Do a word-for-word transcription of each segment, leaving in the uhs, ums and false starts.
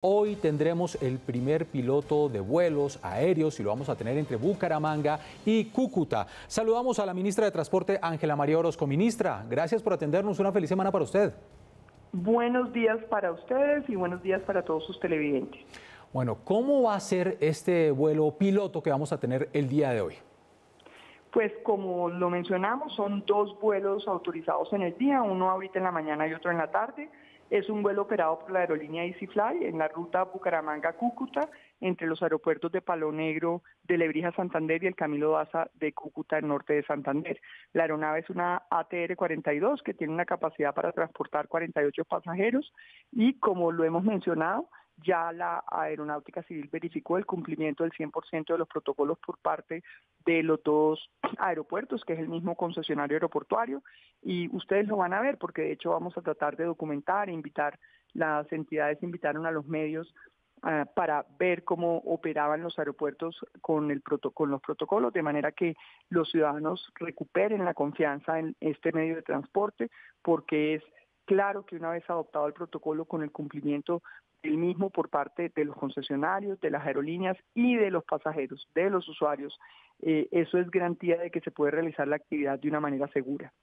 Hoy tendremos el primer piloto de vuelos aéreos y lo vamos a tener entre Bucaramanga y Cúcuta. Saludamos a la ministra de Transporte, Ángela María Orozco. Ministra, gracias por atendernos. Una feliz semana para usted. Buenos días para ustedes y buenos días para todos sus televidentes. Bueno, ¿cómo va a ser este vuelo piloto que vamos a tener el día de hoy? Pues como lo mencionamos, son dos vuelos autorizados en el día, uno ahorita en la mañana y otro en la tarde. Es un vuelo operado por la aerolínea EasyFly en la ruta Bucaramanga-Cúcuta, entre los aeropuertos de Palo Negro, de Lebrija, Santander y el Camilo Daza de Cúcuta, el norte de Santander. La aeronave es una A T R cuarenta y dos que tiene una capacidad para transportar cuarenta y ocho pasajeros y, como lo hemos mencionado, ya la Aeronáutica Civil verificó el cumplimiento del cien por ciento de los protocolos por parte de los dos aeropuertos, que es el mismo concesionario aeroportuario, y ustedes lo van a ver porque de hecho vamos a tratar de documentar e invitar, las entidades invitaron a los medios uh, para ver cómo operaban los aeropuertos con, el proto con los protocolos, de manera que los ciudadanos recuperen la confianza en este medio de transporte, porque es claro que una vez adoptado el protocolo con el cumplimiento el mismo por parte de los concesionarios, de las aerolíneas y de los pasajeros, de los usuarios, eh, eso es garantía de que se puede realizar la actividad de una manera segura.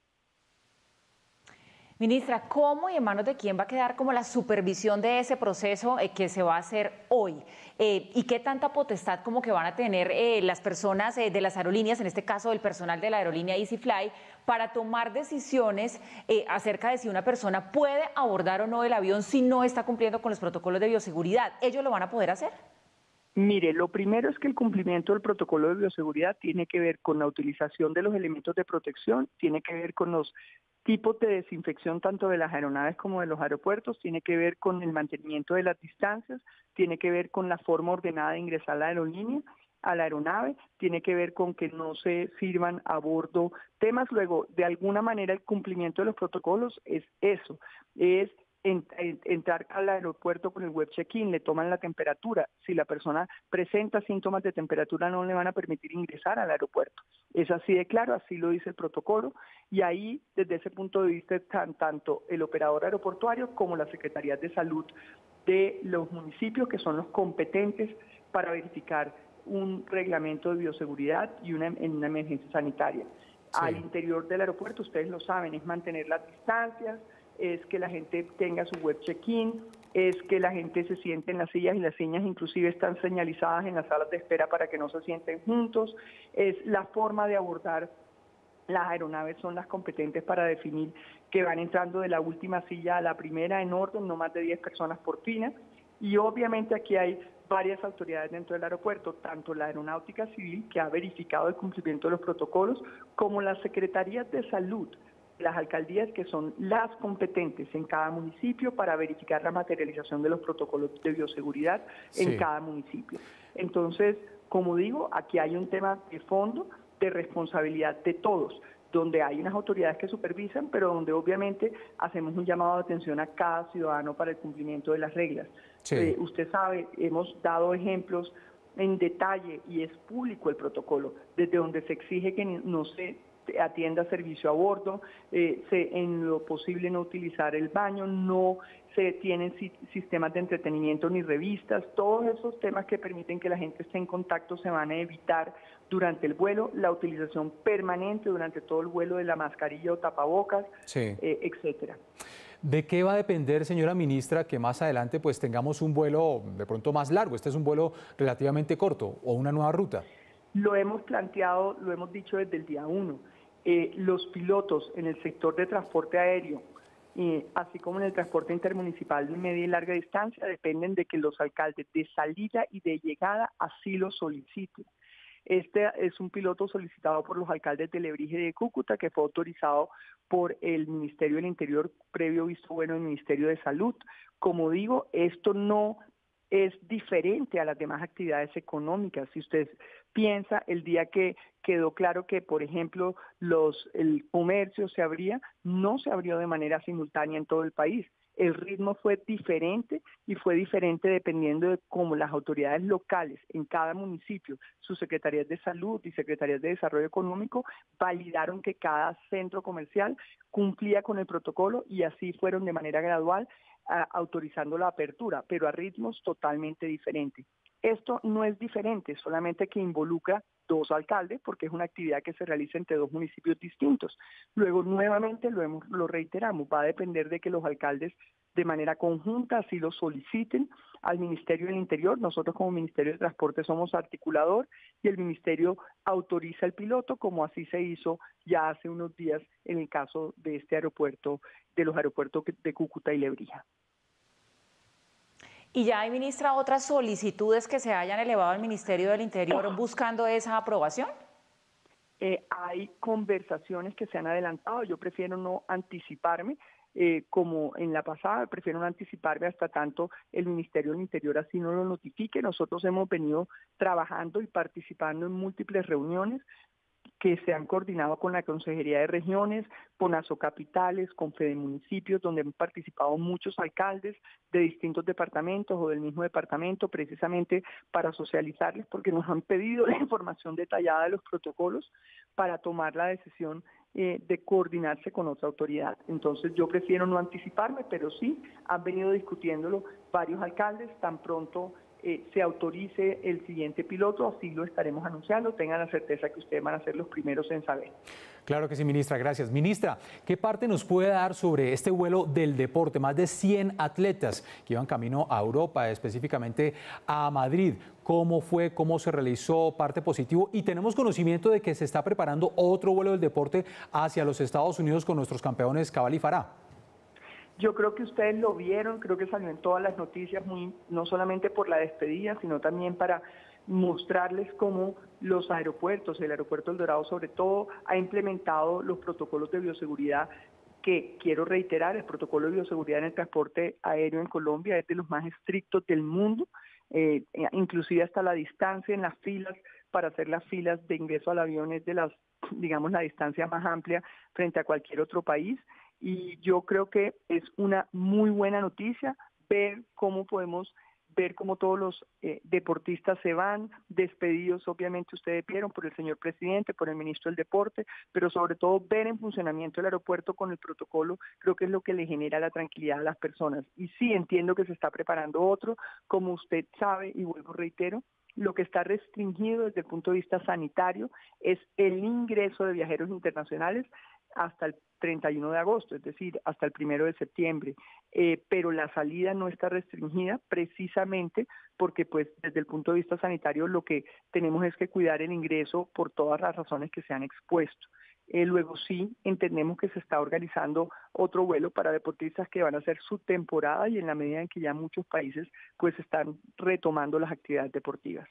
Ministra, ¿cómo y en manos de quién va a quedar como la supervisión de ese proceso eh, que se va a hacer hoy? Eh, ¿Y qué tanta potestad como que van a tener eh, las personas eh, de las aerolíneas, en este caso el personal de la aerolínea EasyFly, para tomar decisiones eh, acerca de si una persona puede abordar o no el avión si no está cumpliendo con los protocolos de bioseguridad? ¿Ellos lo van a poder hacer? Mire, lo primero es que el cumplimiento del protocolo de bioseguridad tiene que ver con la utilización de los elementos de protección, tiene que ver con los tipos de desinfección tanto de las aeronaves como de los aeropuertos, tiene que ver con el mantenimiento de las distancias, tiene que ver con la forma ordenada de ingresar a la aerolínea, a la aeronave, tiene que ver con que no se sirvan a bordo temas. Luego, de alguna manera el cumplimiento de los protocolos es eso, es entrar al aeropuerto con el web check-in, le toman la temperatura. Si la persona presenta síntomas de temperatura, no le van a permitir ingresar al aeropuerto. Es así de claro, así lo dice el protocolo, y ahí, desde ese punto de vista, están tanto el operador aeroportuario como las secretarías de salud de los municipios, que son los competentes para verificar un reglamento de bioseguridad y una, en una emergencia sanitaria. Sí. Al interior del aeropuerto, ustedes lo saben, es mantener las distancias, es que la gente tenga su web check-in, es que la gente se siente en las sillas y las sillas inclusive están señalizadas en las salas de espera para que no se sienten juntos, es la forma de abordar las aeronaves, son las competentes para definir que van entrando de la última silla a la primera en orden, no más de diez personas por fila, y obviamente aquí hay varias autoridades dentro del aeropuerto, tanto la Aeronáutica Civil, que ha verificado el cumplimiento de los protocolos, como las secretarías de salud, las alcaldías, que son las competentes en cada municipio para verificar la materialización de los protocolos de bioseguridad sí. en cada municipio. Entonces, como digo, aquí hay un tema de fondo, de responsabilidad de todos, donde hay unas autoridades que supervisan, pero donde obviamente hacemos un llamado de atención a cada ciudadano para el cumplimiento de las reglas. Sí. Eh, usted sabe, hemos dado ejemplos en detalle y es público el protocolo, desde donde se exige que no se atienda servicio a bordo, eh, se, en lo posible no utilizar el baño, no se tienen si, sistemas de entretenimiento ni revistas, todos esos temas que permiten que la gente esté en contacto se van a evitar durante el vuelo, la utilización permanente durante todo el vuelo de la mascarilla o tapabocas, sí. eh, etcétera. ¿De qué va a depender, señora ministra, que más adelante pues tengamos un vuelo de pronto más largo? Este es un vuelo relativamente corto o una nueva ruta. Lo hemos planteado, lo hemos dicho desde el día uno. Eh, los pilotos en el sector de transporte aéreo, eh, así como en el transporte intermunicipal de media y larga distancia, dependen de que los alcaldes de salida y de llegada así lo soliciten. Este es un piloto solicitado por los alcaldes de Lebrija y de Cúcuta, que fue autorizado por el Ministerio del Interior, previo visto bueno del Ministerio de Salud. Como digo, esto no es diferente a las demás actividades económicas. Si usted piensa el día que quedó claro que, por ejemplo, los, el comercio se abría, no se abrió de manera simultánea en todo el país. El ritmo fue diferente y fue diferente dependiendo de cómo las autoridades locales en cada municipio, sus secretarías de salud y secretarías de desarrollo económico, validaron que cada centro comercial cumplía con el protocolo y así fueron de manera gradual a, autorizando la apertura, pero a ritmos totalmente diferentes. Esto no es diferente, solamente que involucra dos alcaldes, porque es una actividad que se realiza entre dos municipios distintos. Luego, nuevamente, lo, hemos, lo reiteramos, va a depender de que los alcaldes de manera conjunta así lo soliciten al Ministerio del Interior. Nosotros como Ministerio de Transporte somos articulador y el Ministerio autoriza el piloto, como así se hizo ya hace unos días en el caso de este aeropuerto, de los aeropuertos de Cúcuta y Lebrija. ¿Y ya hay, ministra, otras solicitudes que se hayan elevado al Ministerio del Interior buscando esa aprobación? Eh, hay conversaciones que se han adelantado, yo prefiero no anticiparme, eh, como en la pasada, prefiero no anticiparme hasta tanto el Ministerio del Interior así no lo notifique. Nosotros hemos venido trabajando y participando en múltiples reuniones que se han coordinado con la Consejería de Regiones, con Asocapitales, con Fedemunicipios, donde han participado muchos alcaldes de distintos departamentos o del mismo departamento, precisamente para socializarles, porque nos han pedido la información detallada de los protocolos para tomar la decisión eh, de coordinarse con otra autoridad. Entonces yo prefiero no anticiparme, pero sí han venido discutiéndolo varios alcaldes. Tan pronto Eh, se autorice el siguiente piloto, así lo estaremos anunciando, tengan la certeza que ustedes van a ser los primeros en saber. Claro que sí, ministra, gracias. Ministra, ¿qué parte nos puede dar sobre este vuelo del deporte? Más de cien atletas que iban camino a Europa, específicamente a Madrid. ¿Cómo fue? ¿Cómo se realizó? Parte positivo. Y tenemos conocimiento de que se está preparando otro vuelo del deporte hacia los Estados Unidos con nuestros campeones Cabal y Farah. Yo creo que ustedes lo vieron, creo que salió en todas las noticias, muy, no solamente por la despedida, sino también para mostrarles cómo los aeropuertos, el aeropuerto El Dorado sobre todo, ha implementado los protocolos de bioseguridad que, quiero reiterar, el protocolo de bioseguridad en el transporte aéreo en Colombia es de los más estrictos del mundo, eh, inclusive hasta la distancia en las filas, para hacer las filas de ingreso al avión es de las, digamos, la distancia más amplia frente a cualquier otro país. Y yo creo que es una muy buena noticia ver cómo podemos ver cómo todos los eh, deportistas se van despedidos, obviamente ustedes vieron, por el señor presidente, por el ministro del Deporte, pero sobre todo ver en funcionamiento el aeropuerto con el protocolo, creo que es lo que le genera la tranquilidad a las personas. Y sí, entiendo que se está preparando otro, como usted sabe, y vuelvo reitero, lo que está restringido desde el punto de vista sanitario es el ingreso de viajeros internacionales hasta el treinta y uno de agosto, es decir, hasta el primero de septiembre, eh, pero la salida no está restringida precisamente porque pues desde el punto de vista sanitario lo que tenemos es que cuidar el ingreso por todas las razones que se han expuesto. Eh, luego sí entendemos que se está organizando otro vuelo para deportistas que van a hacer su temporada y en la medida en que ya muchos países pues están retomando las actividades deportivas.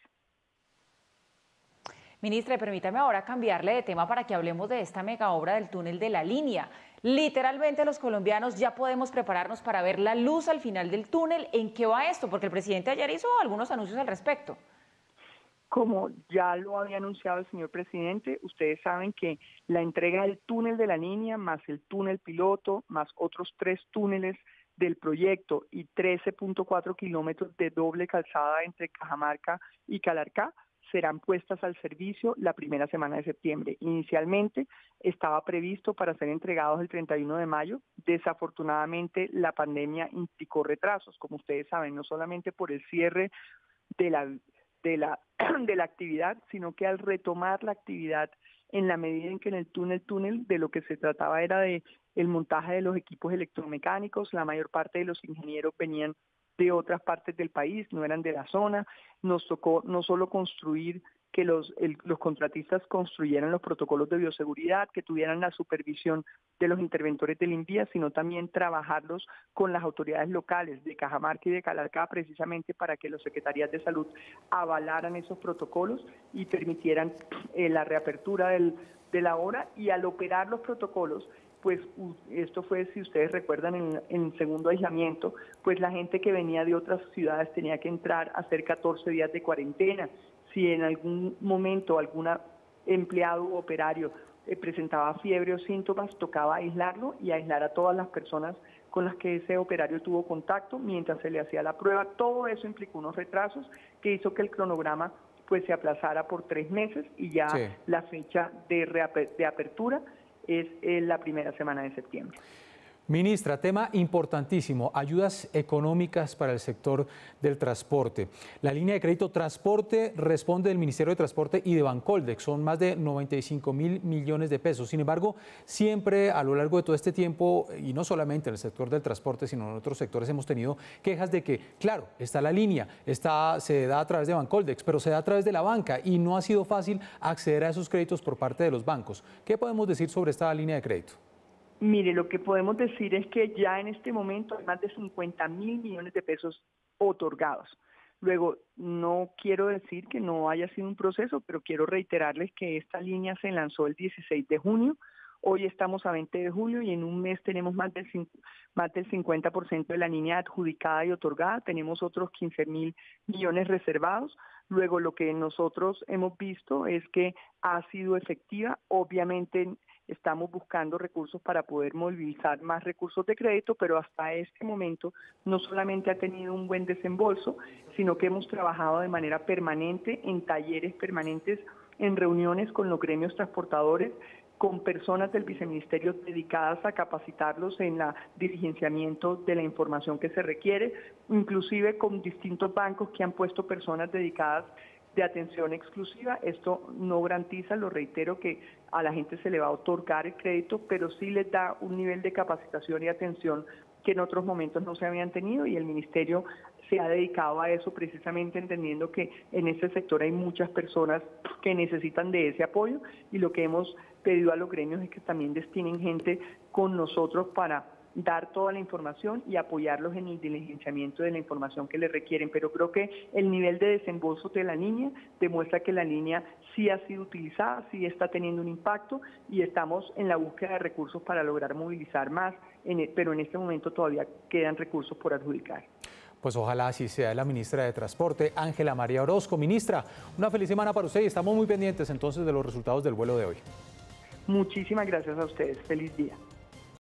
Ministra, permítame ahora cambiarle de tema para que hablemos de esta mega obra del túnel de la línea. Literalmente los colombianos ya podemos prepararnos para ver la luz al final del túnel. ¿En qué va esto? Porque el presidente ayer hizo algunos anuncios al respecto. Como ya lo había anunciado el señor presidente, ustedes saben que la entrega del túnel de la línea, más el túnel piloto, más otros tres túneles del proyecto y trece punto cuatro kilómetros de doble calzada entre Cajamarca y Calarcá, serán puestas al servicio la primera semana de septiembre. Inicialmente estaba previsto para ser entregados el treinta y uno de mayo. Desafortunadamente la pandemia implicó retrasos, como ustedes saben, no solamente por el cierre de la, de la, de la actividad, sino que al retomar la actividad en la medida en que en el túnel túnel de lo que se trataba era de el montaje de los equipos electromecánicos, la mayor parte de los ingenieros venían de otras partes del país, no eran de la zona. Nos tocó no solo construir que los, el, los contratistas construyeran los protocolos de bioseguridad, que tuvieran la supervisión de los interventores del INVIA, sino también trabajarlos con las autoridades locales de Cajamarca y de Calarcá, precisamente para que las secretarías de salud avalaran esos protocolos y permitieran eh, la reapertura del, de la obra. Y al operar los protocolos, pues esto fue, si ustedes recuerdan, en, en segundo aislamiento, pues la gente que venía de otras ciudades tenía que entrar a hacer catorce días de cuarentena. Si en algún momento algún empleado u operario eh, presentaba fiebre o síntomas, tocaba aislarlo y aislar a todas las personas con las que ese operario tuvo contacto mientras se le hacía la prueba. Todo eso implicó unos retrasos que hizo que el cronograma pues se aplazara por tres meses y ya sí. La fecha de, de apertura es eh, la primera semana de septiembre. Ministra, tema importantísimo, ayudas económicas para el sector del transporte. La línea de crédito transporte responde del Ministerio de Transporte y de Bancoldex, son más de noventa y cinco mil millones de pesos. Sin embargo, siempre a lo largo de todo este tiempo, y no solamente en el sector del transporte, sino en otros sectores, hemos tenido quejas de que, claro, está la línea, está, se da a través de Bancoldex, pero se da a través de la banca y no ha sido fácil acceder a esos créditos por parte de los bancos. ¿Qué podemos decir sobre esta línea de crédito? Mire, lo que podemos decir es que ya en este momento hay más de cincuenta mil millones de pesos otorgados. Luego, no quiero decir que no haya sido un proceso, pero quiero reiterarles que esta línea se lanzó el dieciséis de junio, hoy estamos a veinte de julio y en un mes tenemos más del, más del cincuenta por ciento de la línea adjudicada y otorgada, tenemos otros quince mil millones reservados. Luego, lo que nosotros hemos visto es que ha sido efectiva, obviamente. Estamos buscando recursos para poder movilizar más recursos de crédito, pero hasta este momento no solamente ha tenido un buen desembolso, sino que hemos trabajado de manera permanente en talleres permanentes, en reuniones con los gremios transportadores, con personas del viceministerio dedicadas a capacitarlos en el diligenciamiento de la información que se requiere, inclusive con distintos bancos que han puesto personas dedicadas de atención exclusiva. Esto no garantiza, lo reitero, que a la gente se le va a otorgar el crédito, pero sí les da un nivel de capacitación y atención que en otros momentos no se habían tenido, y el Ministerio se ha dedicado a eso precisamente entendiendo que en este sector hay muchas personas que necesitan de ese apoyo, y lo que hemos pedido a los gremios es que también destinen gente con nosotros para dar toda la información y apoyarlos en el diligenciamiento de la información que les requieren. Pero creo que el nivel de desembolso de la línea demuestra que la línea sí ha sido utilizada, sí está teniendo un impacto, y estamos en la búsqueda de recursos para lograr movilizar más, en el, pero en este momento todavía quedan recursos por adjudicar. Pues ojalá así sea. La ministra de Transporte, Ángela María Orozco. Ministra, una feliz semana para usted y estamos muy pendientes entonces de los resultados del vuelo de hoy. Muchísimas gracias a ustedes. Feliz día.